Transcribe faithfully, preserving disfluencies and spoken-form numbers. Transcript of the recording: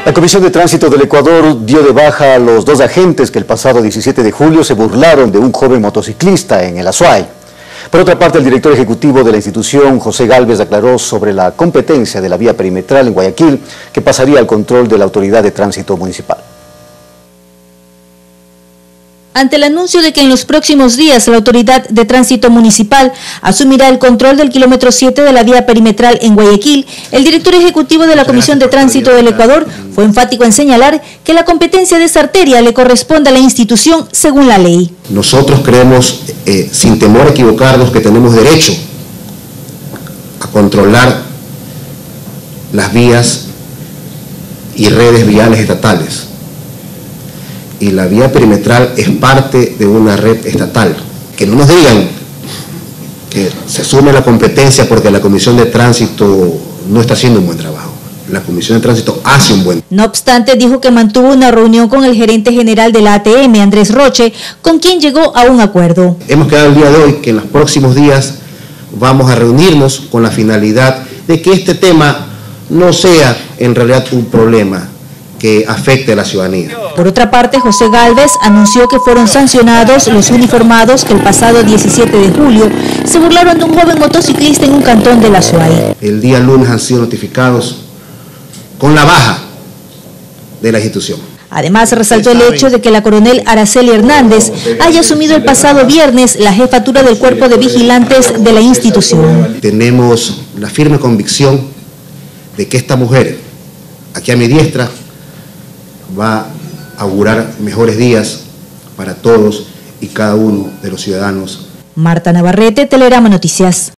La Comisión de Tránsito del Ecuador dio de baja a los dos agentes que el pasado diecisiete de julio se burlaron de un joven motociclista en el Azuay. Por otra parte, el director ejecutivo de la institución, José Gálvez, aclaró sobre la competencia de la vía perimetral en Guayaquil, que pasaría al control de la Autoridad de Tránsito Municipal. Ante el anuncio de que en los próximos días la Autoridad de Tránsito Municipal asumirá el control del kilómetro siete de la vía perimetral en Guayaquil, el director ejecutivo de la Comisión de Tránsito del Ecuador fue enfático en señalar que la competencia de esa arteria le corresponde a la institución según la ley. Nosotros creemos, eh, sin temor a equivocarnos, que tenemos derecho a controlar las vías y redes viales estatales. Y la vía perimetral es parte de una red estatal. Que no nos digan que se asume la competencia porque la Comisión de Tránsito no está haciendo un buen trabajo. La Comisión de Tránsito hace un buen trabajo. No obstante, dijo que mantuvo una reunión con el gerente general de la A T M, Andrés Roche, con quien llegó a un acuerdo. Hemos quedado el día de hoy que en los próximos días vamos a reunirnos con la finalidad de que este tema no sea en realidad un problema que afecte a la ciudadanía. Por otra parte, José Gálvez anunció que fueron sancionados los uniformados que el pasado diecisiete de julio se burlaron de un joven motociclista en un cantón de la Azuay. El día lunes han sido notificados con la baja de la institución. Además, resaltó el hecho de que la coronel Araceli Hernández haya asumido el pasado viernes la jefatura del cuerpo de vigilantes de la institución. Tenemos la firme convicción de que esta mujer, aquí a mi diestra, va a augurar mejores días para todos y cada uno de los ciudadanos. Marta Navarrete, Telerama Noticias.